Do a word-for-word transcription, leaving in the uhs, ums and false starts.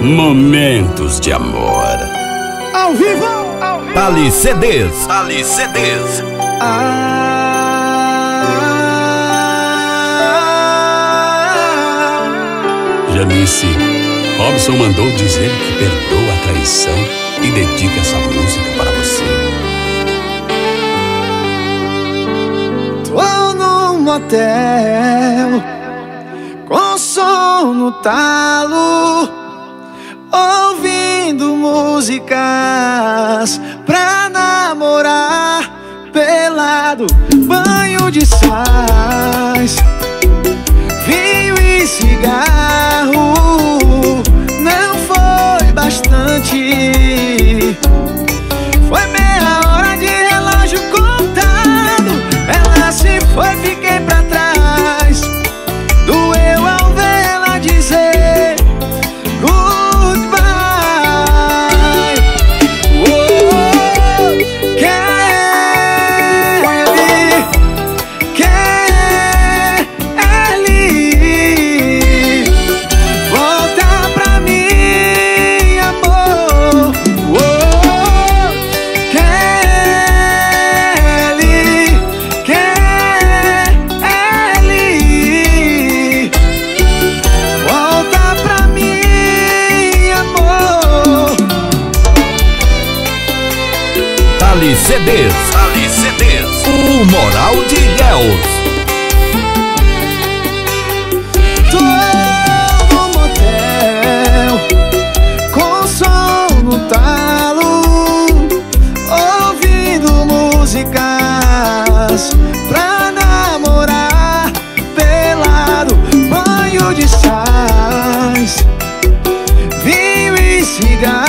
Momentos de amor. Ao vivo, ao vivo. Tali C Ds. Tali C Ds. Ah, Janice, Robson mandou dizer que perdoa a traição e dedica essa música para você. Tô num motel com som no talo, ouvindo músicas pra namorar pelado, banho de sais, vinho e cigarro. Não foi bastante, foi meia hora de relógio contado. Ela se foi, fiquei pra trás. Doeu ao ver ela dizer goodbye. Oh, Kelly, Kelly, volta pra mim, amor. Oh, Kelly, Kelly, volta pra mim, amor. Tali C Ds. Tali C Ds. O Moral de Ilhéus. Tô no motel com som no talo, ouvindo músicas pra namorar pelado, banho de sais, vinho e cigarro.